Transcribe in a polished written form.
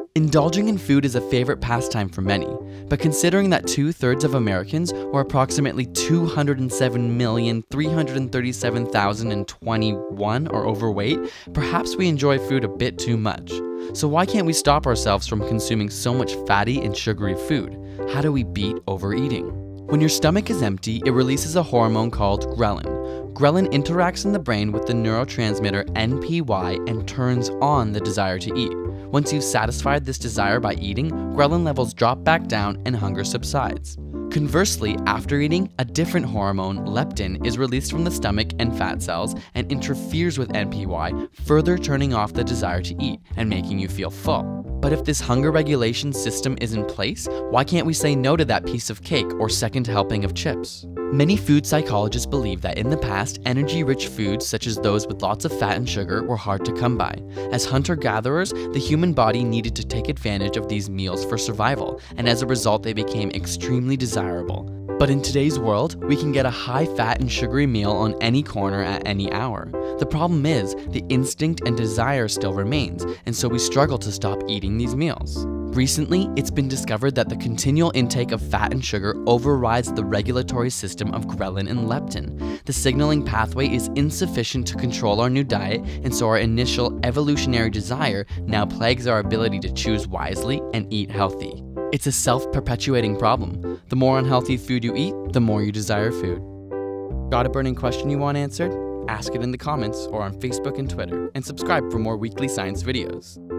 Indulging in food is a favorite pastime for many, but considering that 2/3 of Americans, or approximately 207,337,021, are overweight, perhaps we enjoy food a bit too much. So why can't we stop ourselves from consuming so much fatty and sugary food? How do we beat overeating? When your stomach is empty, it releases a hormone called ghrelin. Ghrelin interacts in the brain with the neurotransmitter NPY and turns on the desire to eat. Once you've satisfied this desire by eating, ghrelin levels drop back down and hunger subsides. Conversely, after eating, a different hormone, leptin, is released from the stomach and fat cells and interferes with NPY, further turning off the desire to eat and making you feel full. But if this hunger regulation system is in place, why can't we say no to that piece of cake or second helping of chips? Many food psychologists believe that in the past, energy-rich foods such as those with lots of fat and sugar were hard to come by. As hunter-gatherers, the human body needed to take advantage of these meals for survival, and as a result they became extremely desirable. But in today's world, we can get a high-fat and sugary meal on any corner at any hour. The problem is, the instinct and desire still remains, and so we struggle to stop eating these meals. Recently, it's been discovered that the continual intake of fat and sugar overrides the regulatory system of ghrelin and leptin. The signaling pathway is insufficient to control our new diet, and so our initial evolutionary desire now plagues our ability to choose wisely and eat healthy. It's a self-perpetuating problem. The more unhealthy food you eat, the more you desire food. Got a burning question you want answered? Ask it in the comments or on Facebook and Twitter, and subscribe for more weekly science videos.